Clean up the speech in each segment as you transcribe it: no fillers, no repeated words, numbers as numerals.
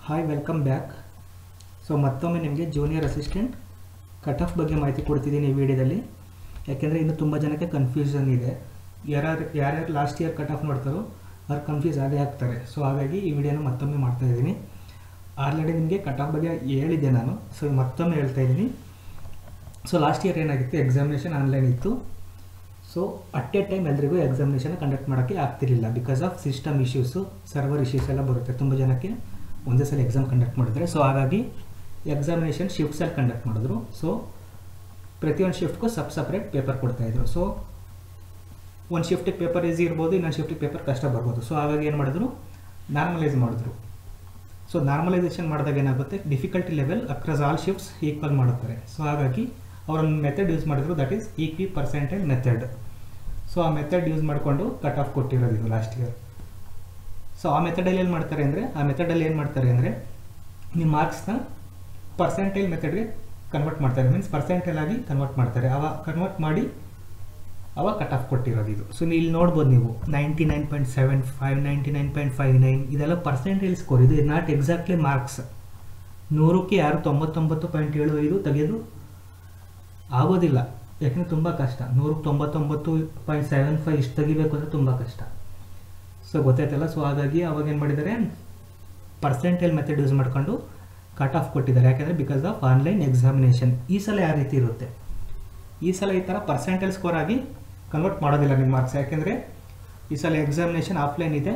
Hi welcome back. So ಮತ್ತೊಮ್ಮೆ ನಿಮಗೆ junior assistant cut off ಬಗ್ಗೆ ಮಾಹಿತಿ ಕೊಡ್ತಿದ್ದೀನಿ ಈ ವಿಡಿಯೋದಲ್ಲಿ. ಯಾಕೆಂದರೆ ಇನ್ನೂ ತುಂಬ ಜನಕ್ಕೆ ಕನ್ಫ್ಯೂಷನ್ ಇದೆ. ಯಾರ್ಯಾರು ಲಾಸ್ಟ್ ಇಯರ್ ಕಟ್ ಆಫ್ ನೋಡ್ತಾರೋ ಅವ್ರು ಕನ್ಫ್ಯೂಸ್ ಆಗೇ ಆಗ್ತಾರೆ. ಸೊ ಹಾಗಾಗಿ ಈ ವಿಡಿಯೋನ ಮತ್ತೊಮ್ಮೆ ಮಾಡ್ತಾಯಿದ್ದೀನಿ. ಆಲ್ರೆಡಿ ನಿಮಗೆ ಕಟ್ ಆಫ್ ಬಗ್ಗೆ ಹೇಳಿದ್ದೆ ನಾನು, ಸೊ ಮತ್ತೊಮ್ಮೆ ಹೇಳ್ತಾ ಇದ್ದೀನಿ. ಸೊ ಲಾಸ್ಟ್ ಇಯರ್ ಏನಾಗಿತ್ತು, ಎಕ್ಸಾಮಿನೇಷನ್ ಆನ್ಲೈನ್ ಇತ್ತು. ಸೊ ಅಟ್ ಎ ಟೈಮ್ ಎಲ್ರಿಗೂ ಎಕ್ಸಾಮಿನೇಷನ್ ಕಂಡಕ್ಟ್ ಮಾಡೋಕ್ಕೆ ಆಗ್ತಿರಲಿಲ್ಲ. Because of system issues, server issues ಎಲ್ಲ ಬರುತ್ತೆ. ತುಂಬ ಜನಕ್ಕೆ ಒಂದೇ ಸಲ ಎಕ್ಸಾಮ್ ಕಂಡಕ್ಟ್ ಮಾಡಿದ್ರೆ. ಸೊ ಹಾಗಾಗಿ ಎಕ್ಸಾಮಿನೇಷನ್ ಶಿಫ್ಟ್ಸಲ್ಲಿ ಕಂಡಕ್ಟ್ ಮಾಡಿದ್ರು. ಸೊ ಪ್ರತಿಯೊಂದು ಶಿಫ್ಟ್ಗೂ ಸಪ್ರೇಟ್ ಪೇಪರ್ ಕೊಡ್ತಾಯಿದ್ರು. ಸೊ ಒಂದು ಶಿಫ್ಟಿಗೆ ಪೇಪರ್ ಈಸಿ ಇರ್ಬೋದು, ಇನ್ನೊಂದು ಶಿಫ್ಟಿಗೆ ಪೇಪರ್ ಕಷ್ಟ ಬರ್ಬೋದು. ಸೊ ಹಾಗಾಗಿ ಏನು ಮಾಡಿದ್ರು, ನಾರ್ಮಲೈಸ್ ಮಾಡಿದ್ರು. ಸೊ ನಾರ್ಮಲೈಸೇಷನ್ ಮಾಡಿದಾಗ ಏನಾಗುತ್ತೆ, difficulty level across all shifts equal ಮಾಡುತ್ತಾರೆ. ಸೊ ಹಾಗಾಗಿ ಅವರೊಂದು ಮೆಥಡ್ ಯೂಸ್ ಮಾಡಿದ್ರು, that is equi percentage method. So ಆ ಮೆಥಡ್ ಯೂಸ್ ಮಾಡಿಕೊಂಡು ಕಟ್ ಆಫ್ ಕೊಟ್ಟಿರೋದು ಇದು ಲಾಸ್ಟ್ ಇಯರ್. ಸೊ ಆ ಮೆಥಡಲ್ಲಿ ಏನು ಮಾಡ್ತಾರೆ ಅಂದರೆ ನಿಮ್ಮ ಮಾರ್ಕ್ಸ್ನ ಪರ್ಸೆಂಟೇಜ್ ಮೆಥಡ್ಗೆ ಕನ್ವರ್ಟ್ ಮಾಡ್ತಾರೆ. ಮೀನ್ಸ್ ಪರ್ಸೆಂಟೇಜ್ ಆಗಿ ಕನ್ವರ್ಟ್ ಮಾಡ್ತಾರೆ. ಕನ್ವರ್ಟ್ ಮಾಡಿ ಅವಾಗ ಕಟ್ ಆಫ್ ಕೊಟ್ಟಿರೋದು ಇದು. ಸೊ ಇಲ್ಲಿ ನೋಡ್ಬೋದು ನೀವು 99.75, 99.59 ಇದೆಲ್ಲ ಪರ್ಸೆಂಟೇಜ್ ಸ್ಕೋರ್. ಇದು ನಾಟ್ ಎಕ್ಸಾಕ್ಟ್ಲಿ ಮಾರ್ಕ್ಸ್. 100ಕ್ಕೆ ಯಾರು 99.75 ತೆಗೆಯೋದು ಆಗೋದಿಲ್ಲ. ಯಾಕೆಂದರೆ ತುಂಬ ಕಷ್ಟ. 100ಕ್ಕೆ 99.75 ಇಷ್ಟು ತೆಗಿಬೇಕು ಅಂದರೆ ತುಂಬ ಕಷ್ಟ. ಸೊ ಗೊತ್ತಾಯ್ತಲ್ಲ. ಸೊ ಹಾಗಾಗಿ ಅವಾಗ ಏನು ಮಾಡಿದ್ದಾರೆ, ಪರ್ಸೆಂಟೇಜ್ ಮೆಥಡ್ ಯೂಸ್ ಮಾಡಿಕೊಂಡು ಕಟ್ ಆಫ್ ಕೊಟ್ಟಿದ್ದಾರೆ. ಯಾಕೆಂದರೆ ಬಿಕಾಸ್ ಆಫ್ ಆನ್ಲೈನ್ ಎಕ್ಸಾಮಿನೇಷನ್. ಈ ಸಲ ಯಾವ ರೀತಿ ಇರುತ್ತೆ, ಈ ಸಲ ಈ ಥರ ಪರ್ಸೆಂಟೇಜ್ ಸ್ಕೋರ್ ಆಗಿ ಕನ್ವರ್ಟ್ ಮಾಡೋದಿಲ್ಲ ನಿಮ್ಮ ಮಾರ್ಕ್ಸ್. ಯಾಕೆಂದರೆ ಈ ಸಲ ಎಕ್ಸಾಮಿನೇಷನ್ ಆಫ್ಲೈನ್ ಇದೆ.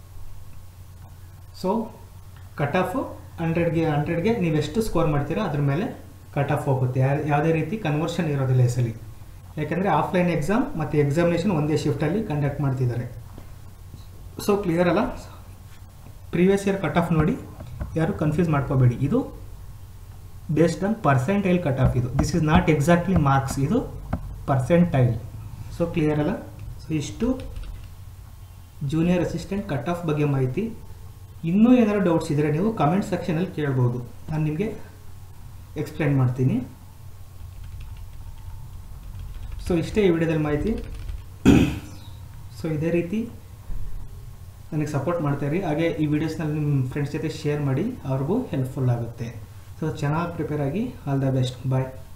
ಸೊ ಕಟ್ ಆಫು 100ಗೆ ನೀವೆಷ್ಟು ಸ್ಕೋರ್ ಮಾಡ್ತೀರಾ ಅದ್ರ ಮೇಲೆ ಕಟ್ ಆಫ್ ಹೋಗುತ್ತೆ. ಯಾವುದೇ ರೀತಿ ಕನ್ವರ್ಷನ್ ಇರೋದಿಲ್ಲ ಈ ಸಲ. ಯಾಕೆಂದರೆ ಆಫ್ಲೈನ್ ಎಕ್ಸಾಮ್ ಮತ್ತು ಎಕ್ಸಾಮಿನೇಷನ್ ಒಂದೇ ಶಿಫ್ಟಲ್ಲಿ ಕಂಡಕ್ಟ್ ಮಾಡ್ತಿದ್ದಾರೆ. ಸೊ ಕ್ಲಿಯರ್ ಅಲ್ಲ. ಪ್ರೀವಿಯಸ್ ಇಯರ್ ಕಟ್ ಆಫ್ ನೋಡಿ, ಯಾರು ಕನ್ಫ್ಯೂಸ್ ಮಾಡ್ಕೋಬೇಡಿ. ಇದು based on percentile cut off. ಇದು this is not exactly marks, ಇದು ಪರ್ಸೆಂಟೈಲ್. ಸೊ ಕ್ಲಿಯರ್ ಅಲ್ಲ. ಸೊ ಇಷ್ಟು ಜೂನಿಯರ್ ಅಸಿಸ್ಟೆಂಟ್ ಕಟ್ ಆಫ್ ಬಗ್ಗೆ ಮಾಹಿತಿ. ಇನ್ನೂ ಏನಾದರೂ ಡೌಟ್ಸ್ ಇದ್ದರೆ ನೀವು ಕಮೆಂಟ್ ಸೆಕ್ಷನಲ್ಲಿ ಕೇಳ್ಬೋದು, ನಾನು ನಿಮಗೆ ಎಕ್ಸ್ಪ್ಲೇನ್ ಮಾಡ್ತೀನಿ. ಸೊ ಇಷ್ಟೇ ಈ ವಿಡಿಯೋದಲ್ಲಿ ಮಾಹಿತಿ. ಸೊ ಇದೇ ರೀತಿ ನನಗೆ ಸಪೋರ್ಟ್ ಮಾಡ್ತಾಯಿರಿ. ಹಾಗೆ ಈ ವಿಡಿಯೋಸ್ನಲ್ಲಿ ನಿಮ್ಮ ಫ್ರೆಂಡ್ಸ್ ಜೊತೆ ಶೇರ್ ಮಾಡಿ, ಅವ್ರಿಗೂ ಹೆಲ್ಪ್ಫುಲ್ ಆಗುತ್ತೆ. ಸೊ ಚೆನ್ನಾಗಿ ಪ್ರಿಪೇರ್ ಆಗಿ. All the best. ಬಾಯ್.